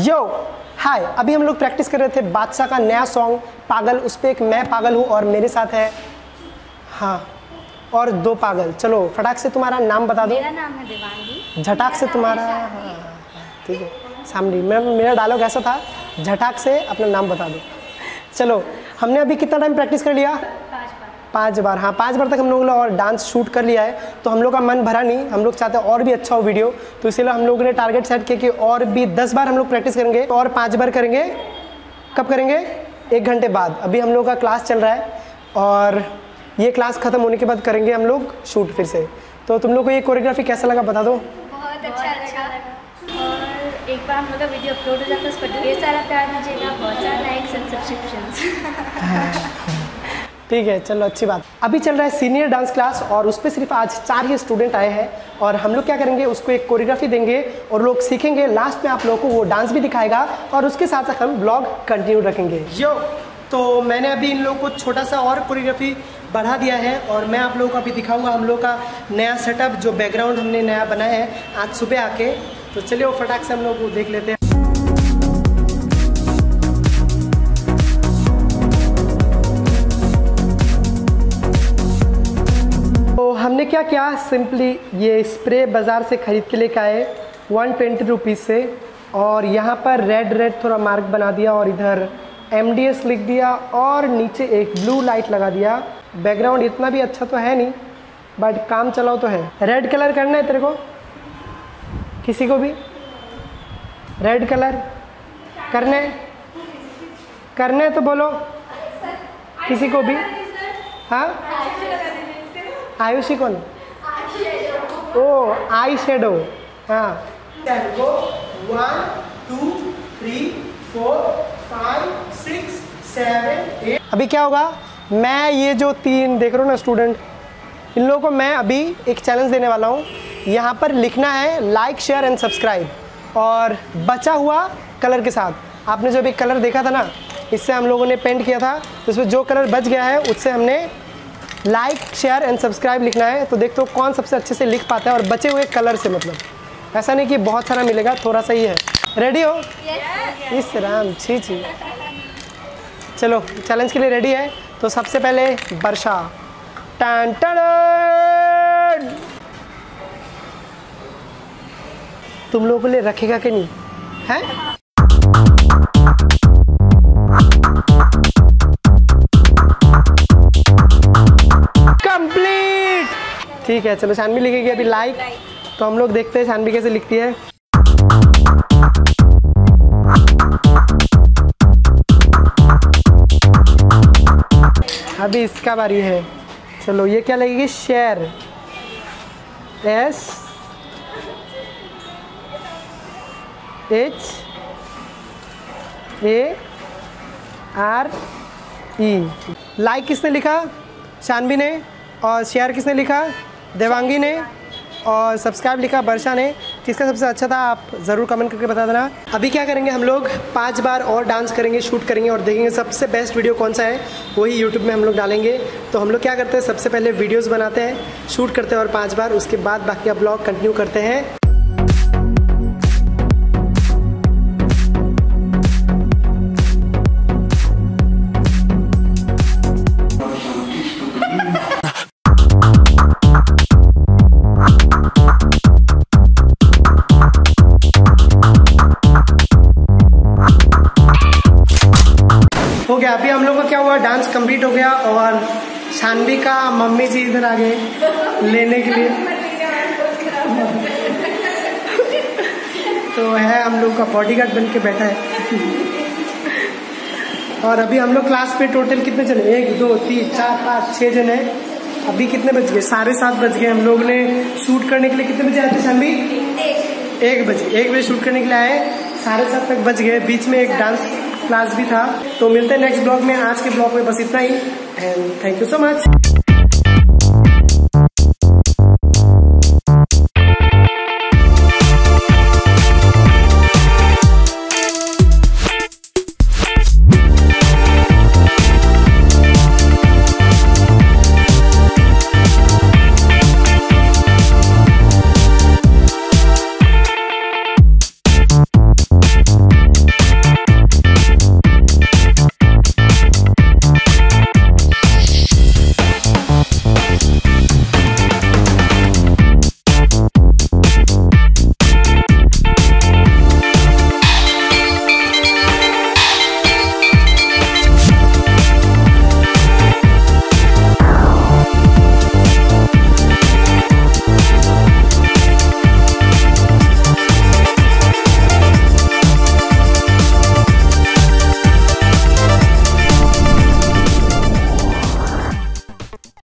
यो हाय, अभी हम लोग प्रैक्टिस कर रहे थे बादशाह का नया सॉन्ग पागल। उस पर एक मैं पागल हूँ और मेरे साथ है हाँ और दो पागल। चलो फटाक से तुम्हारा नाम बता दो। मेरा नाम है देवांगी। झटाक से तुम्हारा हाँ ठीक है सामने। मेरा डायलॉग ऐसा था, झटाक से अपना नाम बता दो। चलो हमने अभी कितना टाइम प्रैक्टिस कर लिया? 5 बार। हाँ 5 बार तक हम लोगों ने और डांस शूट कर लिया है। तो हम लोग का मन भरा नहीं, हम लोग चाहते हैं और भी अच्छा हो वीडियो। तो इसीलिए हम लोगों ने टारगेट सेट किया कि और भी 10 बार हम लोग प्रैक्टिस करेंगे और 5 बार करेंगे। कब करेंगे? 1 घंटे बाद। अभी हम लोग का क्लास चल रहा है और ये क्लास खत्म होने के बाद करेंगे हम लोग शूट फिर से। तो तुम लोग को ये कोरियोग्राफी कैसा लगा बता दो। बहुत अच्छा लगा। और एक बार हम लोग का वीडियो अपलोड हो जाता है, उस पर ढेर सारा प्यार दीजिएगा, बहुत सारा लाइक्स एंड सब्सक्रिप्शंस। ठीक है चलो अच्छी बात। अभी चल रहा है सीनियर डांस क्लास और उस पर सिर्फ आज 4 ही स्टूडेंट आए हैं और हम लोग क्या करेंगे, उसको एक कोरियोग्राफी देंगे और लोग सीखेंगे। लास्ट में आप लोगों को वो डांस भी दिखाएगा और उसके साथ साथ हम ब्लॉग कंटिन्यू रखेंगे। यो तो मैंने अभी इन लोगों को छोटा सा और कोरियोग्राफी बढ़ा दिया है और मैं आप लोगों को अभी दिखाऊंगा हम लोग का नया सेटअप, जो बैकग्राउंड हमने नया बनाया है आज सुबह आके। तो चलिए वो फटाक से हम लोग देख लेते हैं। तो हमने क्या किया, सिंपली ये स्प्रे बाज़ार से ख़रीद के लेके आए 120 रुपीज़ से और यहाँ पर रेड थोड़ा मार्क बना दिया और इधर MDS लिख दिया और नीचे एक ब्लू लाइट लगा दिया। बैकग्राउंड इतना भी अच्छा तो है नहीं बट काम चलाओ तो है। रेड कलर करना है तेरे को, किसी को भी रेड कलर करने तो बोलो किसी को भी। हाँ आयुषी कौन? ओ आई शेडो। हाँ 1 2 3 4 5 6 7 8। अभी क्या होगा, मैं ये जो 3 देख रहा हूँ ना स्टूडेंट, इन लोगों को मैं अभी एक चैलेंज देने वाला हूँ। यहाँ पर लिखना है लाइक शेयर एंड सब्सक्राइब और बचा हुआ कलर के साथ। आपने जो अभी कलर देखा था ना, इससे हम लोगों ने पेंट किया था, तो उसमें जो कलर बच गया है उससे हमने लाइक शेयर एंड सब्सक्राइब लिखना है। तो देखते हो कौन सबसे अच्छे से लिख पाता है और बचे हुए कलर से, मतलब ऐसा नहीं कि बहुत सारा मिलेगा, थोड़ा सा ही है। रेडी हो? इस राम छी। चलो चैलेंज के लिए रेडी है। तो सबसे पहले वर्षा टन टन। तुम लोगों के लिए रखेगा कि नहीं है? कंप्लीट। ठीक है चलो शानवी लिखेगी अभी लाइक। तो हम लोग देखते हैं शानवी कैसे लिखती है। अभी इसका बारी है। चलो ये क्या लगेगी? Share SHARE। लाइक किसने लिखा? शानवी ने। और शेयर किसने लिखा? देवांगी ने। और सब्सक्राइब लिखा वर्षा ने। किसका सबसे अच्छा था आप ज़रूर कमेंट करके बता देना। अभी क्या करेंगे, हम लोग 5 बार और डांस करेंगे, शूट करेंगे और देखेंगे सबसे बेस्ट वीडियो कौन सा है, वही यूट्यूब में हम लोग डालेंगे। तो हम लोग क्या करते हैं, सबसे पहले वीडियोस बनाते हैं, शूट करते हैं और 5 बार, उसके बाद बाकी आप ब्लॉग कंटिन्यू करते हैं। हो गया। अभी हम लोग का क्या हुआ, डांस कंप्लीट हो गया और शानवी का मम्मी जी इधर आ गए लेने के लिए। तो है हम लोग का बॉडीगार्ड बन के बैठा है। और अभी हम लोग क्लास पे टोटल कितने चले? 1 2 3 4 5 6 जन है। अभी कितने बज गए? 7:30 बज गए। हम लोग ने शूट करने के लिए कितने बजे आए थे शानवी? 1 बजे शूट करने के लिए आए, 7:30 तक बज गए। बीच में एक डांस क्लास भी था। तो मिलते हैं नेक्स्ट ब्लॉग में। आज के ब्लॉग में बस इतना ही and thank you so much.